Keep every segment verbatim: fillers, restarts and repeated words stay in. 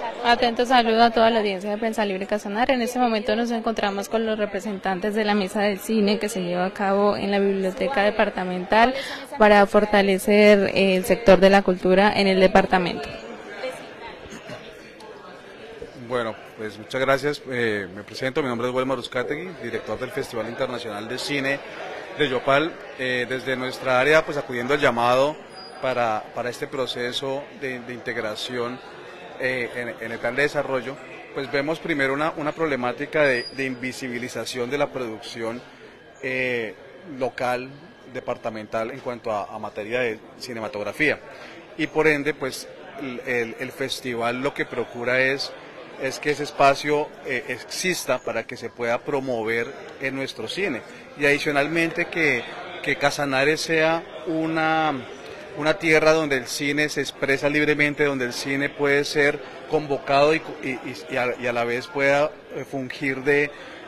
Atento saludo a toda la audiencia de Prensa Libre Casanare. En este momento nos encontramos con los representantes de la mesa del cine que se lleva a cabo en la Biblioteca Departamental para fortalecer el sector de la cultura en el departamento. Bueno, pues muchas gracias. Eh, me presento, mi nombre es Wilmar Uzcategui, director del Festival Internacional de Cine de Yopal. Eh, desde nuestra área, pues acudiendo al llamado para, para este proceso de, de integración eh, en, en el plan de desarrollo, pues vemos primero una, una problemática de, de invisibilización de la producción eh, local, departamental en cuanto a, a materia de cinematografía. Y por ende, pues el, el, el festival lo que procura es es que ese espacio eh, exista para que se pueda promover en nuestro cine y adicionalmente que, que Casanare sea una, una tierra donde el cine se expresa libremente, donde el cine puede ser convocado y, y, y, a, y a la vez pueda fungir de,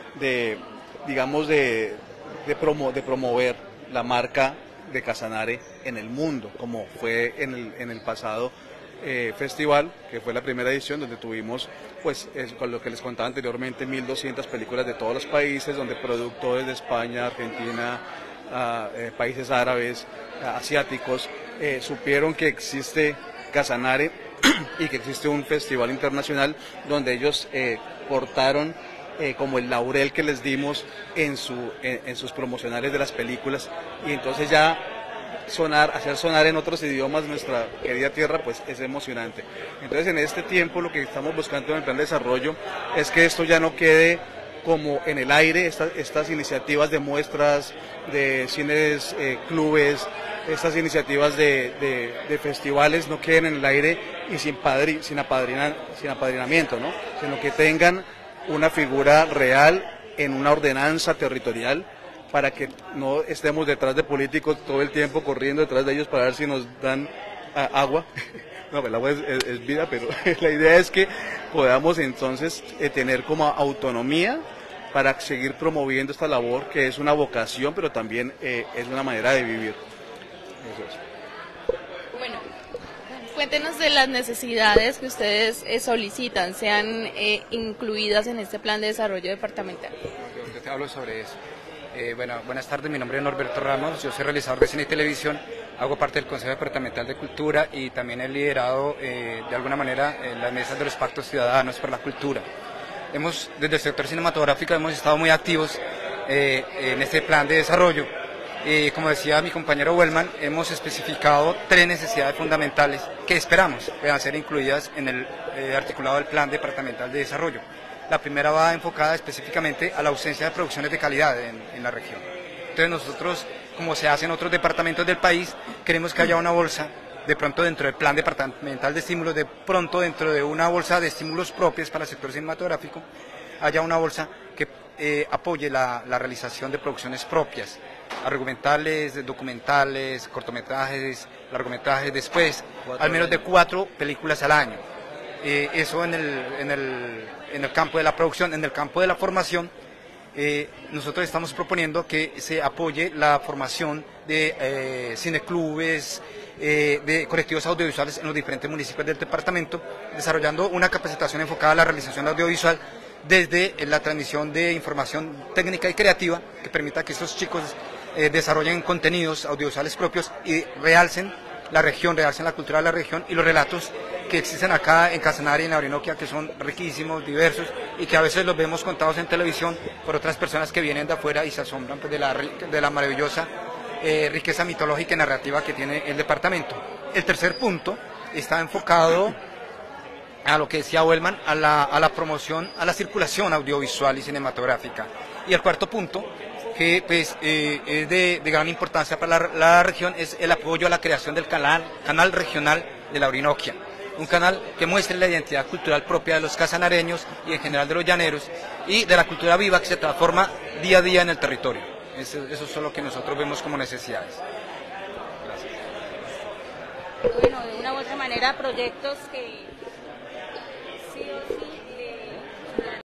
de digamos, de, de, promo, de promover la marca de Casanare en el mundo, como fue en el, en el pasado Eh, festival, que fue la primera edición donde tuvimos, pues, es, con lo que les contaba anteriormente, mil doscientas películas de todos los países, donde productores de España, Argentina, uh, eh, países árabes, uh, asiáticos, eh, supieron que existe Casanare y que existe un festival internacional donde ellos eh, portaron eh, como el laurel que les dimos en, su, en, en sus promocionales de las películas, y entonces ya sonar, hacer sonar en otros idiomas nuestra querida tierra, pues es emocionante. Entonces en este tiempo lo que estamos buscando en el plan de desarrollo es que esto ya no quede como en el aire, esta, estas iniciativas de muestras, de cines, eh, clubes, estas iniciativas de, de, de festivales no queden en el aire y sin, padri, sin, apadrina, sin apadrinamiento, ¿no? Sino que tengan una figura real en una ordenanza territorial, para que no estemos detrás de políticos todo el tiempo corriendo detrás de ellos para ver si nos dan a, agua. No, el agua es, es, es vida, pero la idea es que podamos entonces eh, tener como autonomía para seguir promoviendo esta labor que es una vocación, pero también eh, es una manera de vivir. Eso es. Bueno, cuéntenos de las necesidades que ustedes eh, solicitan, sean eh, incluidas en este plan de desarrollo departamental. Yo te hablo sobre eso. Eh, bueno, buenas tardes, mi nombre es Norberto Ramos, yo soy realizador de cine y televisión, hago parte del Consejo Departamental de Cultura y también he liderado eh, de alguna manera en las mesas de los pactos ciudadanos por la cultura. Hemos, desde el sector cinematográfico hemos estado muy activos eh, en este plan de desarrollo. Eh, como decía mi compañero Wellman, hemos especificado tres necesidades fundamentales que esperamos puedan ser incluidas en el eh, articulado del plan departamental de desarrollo. La primera va enfocada específicamente a la ausencia de producciones de calidad en, en la región. Entonces nosotros, como se hace en otros departamentos del país, queremos que haya una bolsa, de pronto dentro del plan departamental de estímulos, de pronto dentro de una bolsa de estímulos propios para el sector cinematográfico, haya una bolsa que eh, apoye la, la realización de producciones propias, argumentales, documentales, cortometrajes, largometrajes, después, al menos de cuatro películas al año. Eh, eso en el, en, el, en el campo de la producción. En el campo de la formación, eh, nosotros estamos proponiendo que se apoye la formación de eh, cineclubes, eh, de colectivos audiovisuales en los diferentes municipios del departamento, desarrollando una capacitación enfocada a la realización audiovisual desde la transmisión de información técnica y creativa que permita que estos chicos eh, desarrollen contenidos audiovisuales propios y realcen la región, realcen la cultura de la región y los relatos que existen acá en Casanare y en la Orinoquia, que son riquísimos, diversos y que a veces los vemos contados en televisión por otras personas que vienen de afuera y se asombran pues, de, la, de la maravillosa eh, riqueza mitológica y narrativa que tiene el departamento. El tercer punto está enfocado a lo que decía Wellman, a la, a la promoción, a la circulación audiovisual y cinematográfica. Y el cuarto punto, que pues, eh, es de, de gran importancia para la, la región, es el apoyo a la creación del canal, canal regional de la Orinoquia. Un canal que muestre la identidad cultural propia de los casanareños y en general de los llaneros y de la cultura viva que se transforma día a día en el territorio. Eso, eso es lo que nosotros vemos como necesidades. Gracias. Bueno, de una u otra manera, proyectos que sí o sí